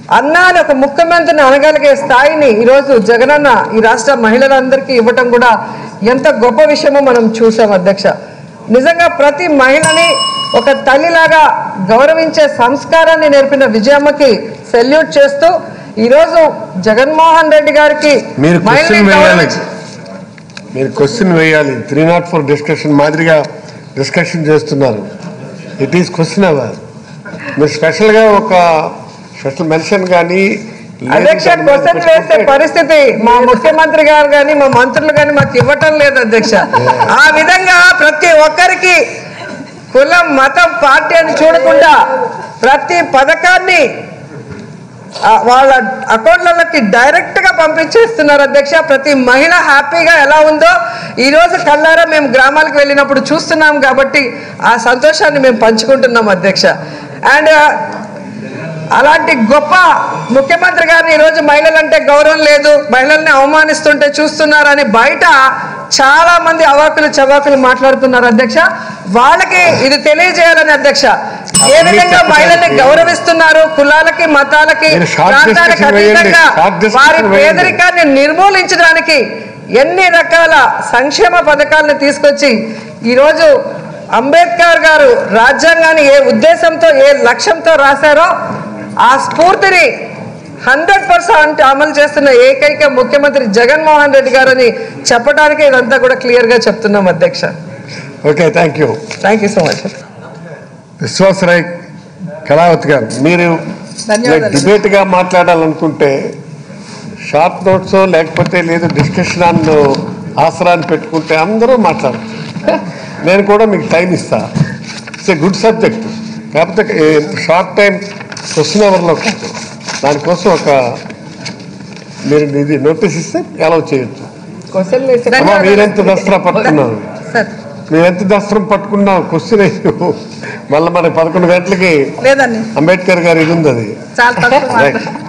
అన్నా అని ఒక ముఖ్యమంత్రిని అనగలిగే స్థాయిని ఈరోజు జగనన్న ఈ రాష్ట్ర మహిళలందరికీ ఇవ్వటం కూడా ఎంత గొప్ప విషయమో మనం చూసాం అధ్యక్ష. నిజంగా ప్రతి మహిళని ఒక తల్లిలాగా గౌరవించే సంస్కారాన్ని నేర్పిన విజయమ్మకి సెల్యూట్ చేస్తూ ఈరోజు జగన్మోహన్ రెడ్డి గారికి మీరు క్వశ్చన్ వేయాలి. 304 డిస్కషన్ మాదిరిగా డిస్కషన్ చేస్తున్నారు. It is question hour. మీరు స్పెషల్గా ఒక స్పెషల్ మెన్షన్ కానీ అధ్యక్ష క్వశ్చన్ వేసే పరిస్థితి మా ముఖ్యమంత్రి గారు కానీ మా మంత్రులు కానీ మాకు ఇవ్వటం లేదు అధ్యక్ష. ఆ విధంగా ప్రతి ఒక్కరికి కులం మతం పార్టీ అని చూడకుండా ప్రతి పథకాన్ని వాళ్ళ అకౌంట్లలోకి డైరెక్ట్ గా పంపించేస్తున్నారు అధ్యక్ష. ప్రతి మహిళ హ్యాపీగా ఎలా ఉందో ఈ రోజు కల్లారా మేము గ్రామాలకు వెళ్ళినప్పుడు చూస్తున్నాం కాబట్టి ఆ సంతోషాన్ని మేము పంచుకుంటున్నాం అధ్యక్ష. అండ్ అలాంటి గొప్ప ముఖ్యమంత్రి గారిని ఈరోజు మహిళలంటే గౌరవం లేదు, మహిళల్ని అవమానిస్తుంటే చూస్తున్నారని బయట చాలా మంది అవాకులు చవాకులు మాట్లాడుతున్నారు అధ్యక్ష. వాళ్ళకి ఇది తెలియజేయాలని అధ్యక్ష, ఏ విధంగా మహిళల్ని గౌరవిస్తున్నారు, కులాలకి మతాలకి ప్రాంతాలకు అతీతంగా వారి పేదరికాన్ని నిర్మూలించడానికి ఎన్ని రకాల సంక్షేమ పథకాలను తీసుకొచ్చి ఈరోజు అంబేద్కర్ గారు రాజ్యాంగాన్ని ఏ ఉద్దేశంతో ఏ లక్ష్యంతో రాశారో ఆ స్ఫూర్తిని 100% అమలు చేస్తున్న ఏకైక ముఖ్యమంత్రి జగన్మోహన్ రెడ్డి గారు అని చెప్పడానికి ఇదంతా కూడా క్లియర్గా చెప్తున్నాం అధ్యక్ష. Okay, thank you so much. Vishwasarai Kalavathi garu, మీరు డిబేట్గా మాట్లాడాలనుకుంటే షార్ట్ నోట్స్ లేకపోతే లేదు డిస్కషన్ ఆన్ ఆసరాన్ని పెట్టుకుంటే అందరూ మాట్లాడచ్చు. నేను కూడా మీకు టైం ఇస్తా. It's a good subject. కాకపోతే షార్ట్ టైం క్వశ్చన్ అవర్లో కాదు. దానికోసం ఒక మీరు ఇది నోటీస్ ఇస్తే అలౌ చేయొచ్చు. మీరెంత దసరా పట్టుకున్నారు, మీరెంత దసరం పట్టుకున్నావు క్వశ్చన్ మళ్ళీ మనకి 11 గంటలకి అంబేద్కర్ గారు ఇది ఉంది. అది